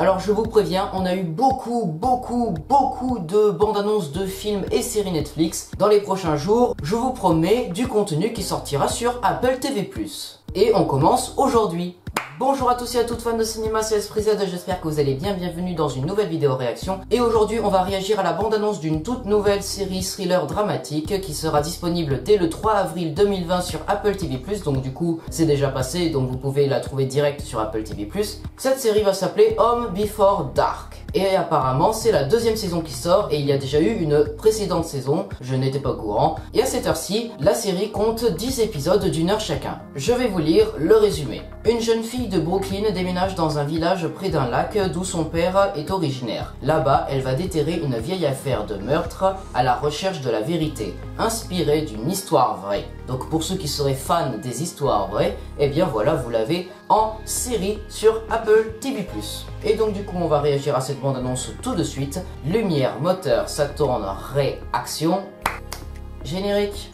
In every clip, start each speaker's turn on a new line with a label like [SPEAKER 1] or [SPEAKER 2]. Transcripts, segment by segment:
[SPEAKER 1] Alors je vous préviens, on a eu beaucoup de bandes-annonces de films et séries Netflix. Dans les prochains jours, je vous promets du contenu qui sortira sur Apple TV+. Et on commence aujourd'hui. Bonjour à tous et à toutes fans de cinéma, c'est Esprit Z, j'espère que vous allez bien, bienvenue dans une nouvelle vidéo réaction. Et aujourd'hui on va réagir à la bande-annonce d'une toute nouvelle série thriller dramatique qui sera disponible dès le 3 avril 2020 sur Apple TV+, donc du coup c'est déjà passé, donc vous pouvez la trouver direct sur Apple TV+. Cette série va s'appeler Home Before Dark. Et apparemment c'est la deuxième saison qui sort et il y a déjà eu une précédente saison, je n'étais pas au courant. Et à cette heure-ci, la série compte 10 épisodes d'une heure chacun. Je vais vous lire le résumé. Une jeune fille de Brooklyn déménage dans un village près d'un lac d'où son père est originaire. Là-bas, elle va déterrer une vieille affaire de meurtre à la recherche de la vérité, inspirée d'une histoire vraie. Donc pour ceux qui seraient fans des histoires vraies, eh bien voilà, vous l'avez en série sur Apple TV+. Et donc du coup, on va réagir à cette bande-annonce tout de suite. Lumière, moteur, ça tourne, réaction, générique.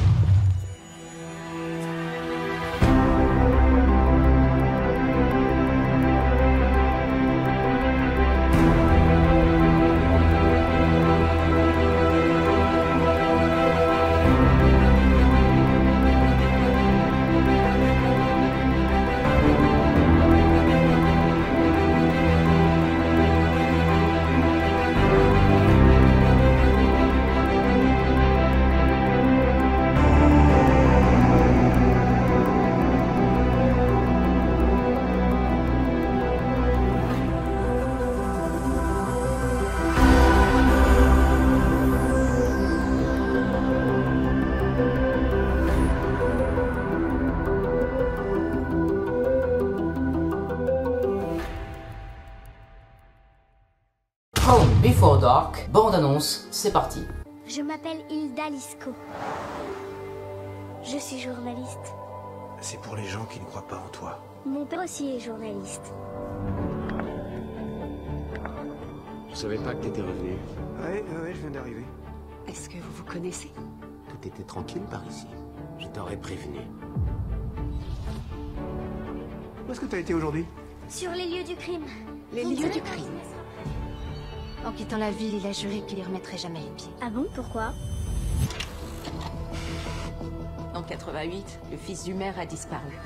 [SPEAKER 1] Home Before Dark, bande-annonce, c'est parti.
[SPEAKER 2] Je m'appelle Hilda Lisco. Je suis journaliste.
[SPEAKER 3] C'est pour les gens qui ne croient pas en toi.
[SPEAKER 2] Mon père aussi est journaliste.
[SPEAKER 3] Je savais pas que t'étais revenu.
[SPEAKER 4] Ouais, je viens d'arriver.
[SPEAKER 5] Est-ce que vous vous connaissez?
[SPEAKER 3] Tout était tranquille par ici. Je t'aurais prévenu.
[SPEAKER 4] Où est-ce que t'as été aujourd'hui?
[SPEAKER 2] Sur les lieux du crime.
[SPEAKER 5] Les
[SPEAKER 2] Vous
[SPEAKER 5] lieux
[SPEAKER 2] savez
[SPEAKER 5] du
[SPEAKER 2] pas
[SPEAKER 5] crime.
[SPEAKER 2] où ça?
[SPEAKER 5] En quittant la ville, il a juré qu'il y remettrait jamais les pieds.
[SPEAKER 2] Ah bon, pourquoi?
[SPEAKER 5] En 88, le fils du maire a disparu.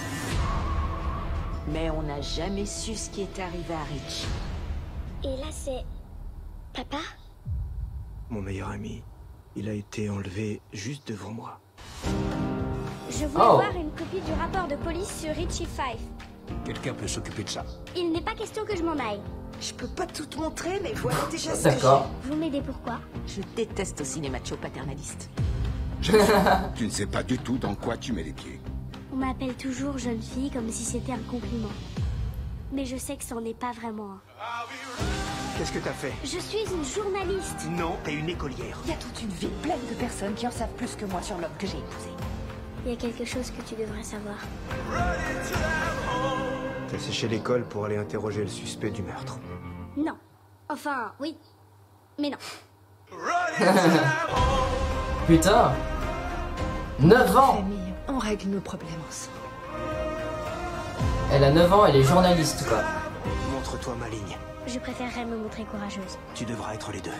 [SPEAKER 5] Mais on n'a jamais su ce qui était arrivé à Rich.
[SPEAKER 2] Et là, c'est... Papa?
[SPEAKER 4] Mon meilleur ami, il a été enlevé juste devant moi.
[SPEAKER 2] Je voulais
[SPEAKER 1] Oh.
[SPEAKER 2] voir une copie du rapport de police sur Richie Five.
[SPEAKER 3] Quelqu'un peut s'occuper de ça.
[SPEAKER 2] Il n'est pas question que je m'en aille.
[SPEAKER 5] Je peux pas tout te montrer, mais voilà déjà ce
[SPEAKER 1] D'accord.
[SPEAKER 2] Vous m'aidez pourquoi?
[SPEAKER 5] Je déteste aussi les machos paternalistes.
[SPEAKER 6] Tu ne sais pas du tout dans quoi tu mets les pieds.
[SPEAKER 2] On m'appelle toujours jeune fille comme si c'était un compliment. Mais je sais que c'en est pas vraiment un.
[SPEAKER 4] Qu'est-ce que t'as fait?
[SPEAKER 2] Je suis une journaliste.
[SPEAKER 4] Non, t'es une écolière.
[SPEAKER 5] Il y a toute une ville pleine de personnes qui en savent plus que moi sur l'homme que j'ai épousé.
[SPEAKER 2] Il y a quelque chose que tu devrais savoir.
[SPEAKER 4] T'as séché l'école pour aller interroger le suspect du meurtre.
[SPEAKER 2] Non. Enfin, oui. Mais non.
[SPEAKER 1] Putain, 9 ans.
[SPEAKER 5] Famille, on règle nos problèmes ensemble.
[SPEAKER 1] Elle a 9 ans, elle est journaliste quoi.
[SPEAKER 4] Montre-toi maligne.
[SPEAKER 2] Je préférerais me montrer courageuse.
[SPEAKER 4] Tu devras être les deux.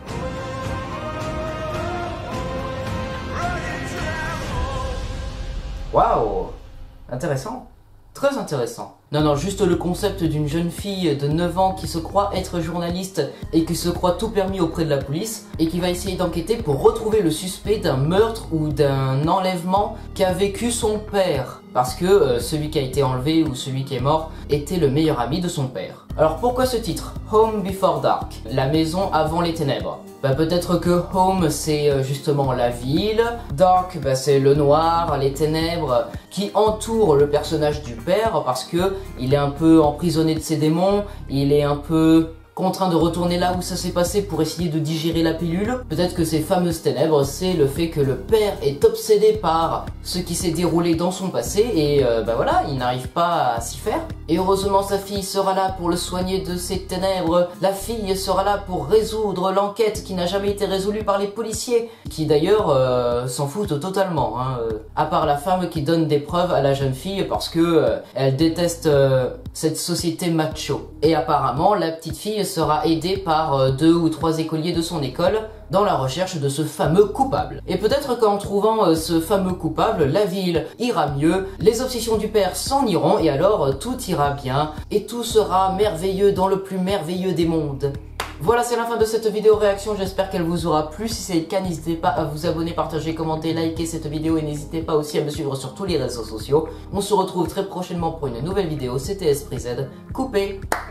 [SPEAKER 1] Waouh, intéressant. Très intéressant. Non, juste le concept d'une jeune fille de 9 ans qui se croit être journaliste et qui se croit tout permis auprès de la police et qui va essayer d'enquêter pour retrouver le suspect d'un meurtre ou d'un enlèvement qu'a vécu son père. Parce que celui qui a été enlevé ou celui qui est mort était le meilleur ami de son père. Alors pourquoi ce titre? Home Before Dark, la maison avant les ténèbres. Bah peut-être que Home c'est justement la ville, Dark bah, c'est le noir, les ténèbres qui entourent le personnage du père parce que il est un peu emprisonné de ses démons, il est un peu contraint de retourner là où ça s'est passé pour essayer de digérer la pilule. Peut-être que ces fameuses ténèbres, c'est le fait que le père est obsédé par ce qui s'est déroulé dans son passé et bah voilà, il n'arrive pas à s'y faire. Et heureusement sa fille sera là pour le soigner de ces ténèbres. La fille sera là pour résoudre l'enquête qui n'a jamais été résolue par les policiers, qui d'ailleurs s'en foutent totalement, hein, à part la femme qui donne des preuves à la jeune fille parce que elle déteste cette société macho. Et apparemment, la petite fille sera aidée par 2 ou 3 écoliers de son école dans la recherche de ce fameux coupable. Et peut-être qu'en trouvant ce fameux coupable, la ville ira mieux, les obsessions du père s'en iront et alors tout ira bien et tout sera merveilleux dans le plus merveilleux des mondes. Voilà, c'est la fin de cette vidéo réaction, j'espère qu'elle vous aura plu. Si c'est le cas, n'hésitez pas à vous abonner, partager, commenter, liker cette vidéo et n'hésitez pas aussi à me suivre sur tous les réseaux sociaux. On se retrouve très prochainement pour une nouvelle vidéo, c'était Esprit Z, coupé.